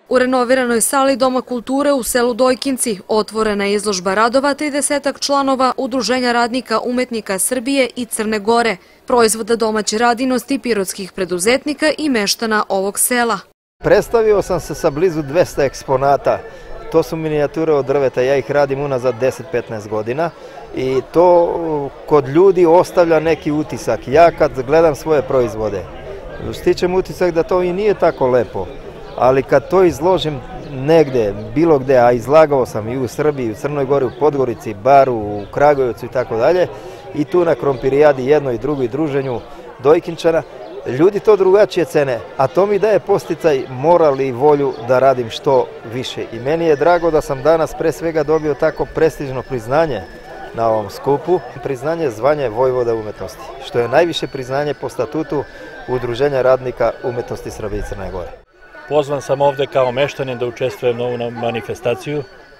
U renoviranoj sali Doma kulture u selu Dojkinci otvorena je izložba radova 30 članova Udruženja radnika umetnika Srbije i Crne Gore, proizvoda domaće radinosti pirotskih preduzetnika i meštana ovog sela. Predstavio sam se sa blizu 200 eksponata. To su minijature od drveta, ja ih radim unazad 10-15 godina i to kod ljudi ostavlja neki utisak. Ja kad gledam svoje proizvode, stičem utisak da to i nije tako lepo, ali kad to izložim negde, bilo gde, a izlagao sam i u Srbiji, u Crnoj Gori, u Podgorici, Baru, u Kragujevcu i tako dalje, i tu na Krompirijadi jednoj i drugoj druženju Dojkinčana, ljudi to drugačije cene, a to mi daje posticaj, moral i volju da radim što više. I meni je drago da sam danas pre svega dobio tako prestižno priznanje na ovom skupu, priznanje zvanje Vojvoda umetnosti, što je najviše priznanje po statutu Udruženja radnika umetnosti Srbije i Crne Gore. Pozvan sam ovde kao meštanin da učestvujem na ovu manifestaciju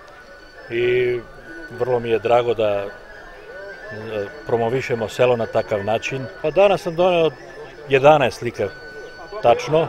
i vrlo mi je drago da promovišemo selo na takav način. Danas sam doneo 11 slika tačno,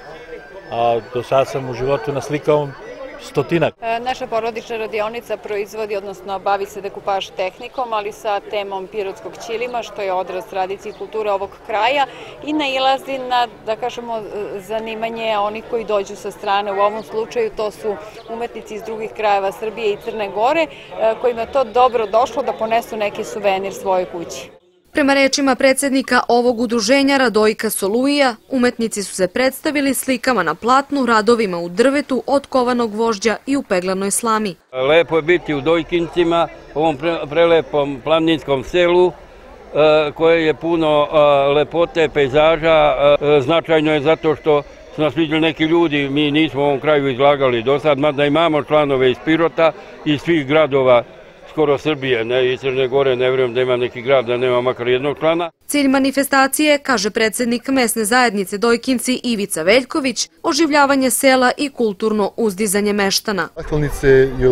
a do sada sam u životu naslikao 100-ak. Naša porodična radionica proizvodi, odnosno bavi se dekupaž tehnikom, ali sa temom pirotskog ćilima, što je odraz tradicije i kulture ovog kraja i nailazi na, da kažemo, zanimanje onih koji dođu sa strane. U ovom slučaju to su umetnici iz drugih krajeva Srbije i Crne Gore, kojima je to dobro došlo da ponesu neki suvenir svojoj kući. Prema rečima predsjednika ovog udruženja Radojka Solujija, umetnici su se predstavili slikama na platnu, radovima u drvetu, od kovanog gvožđa i u peglanoj slami. Lepo je biti u Dojkincima, ovom prelepom planinskom selu, koje je puno lepote, pejzaža. Značajno je zato što su nas vidjeli neki ljudi, mi nismo u ovom kraju izlagali do sad, mada imamo članove iz Pirota i svih gradova skoro Srbije, ne i Crne Gore, ne vjerujem da ima neki grad da nema makar jednog člana. Cilj manifestacije, kaže predsjednik mesne zajednice Dojkinci Ivica Veljković, oživljavanje sela i kulturno uzdizanje meštana. Zahvalnice je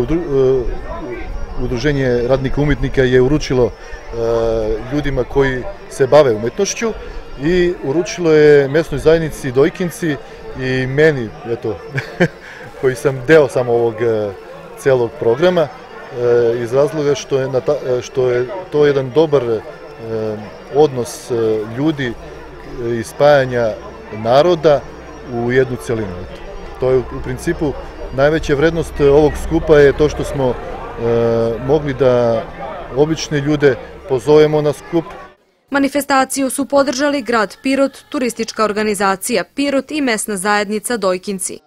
Udruženje radnika umetnika je uručilo ljudima koji se bave umetnošću i uručilo je mesnoj zajednici Dojkinci i meni, eto, koji sam deo samo ovog celog programa, iz razloga što je to jedan dobar odnos ljudi i spajanja naroda u jednu celinu. To je u principu najveća vrednost ovog skupa je to što smo mogli da obične ljude pozovemo na skup. Manifestaciju su podržali grad Pirot, turistička organizacija Pirot i mesna zajednica Dojkinci.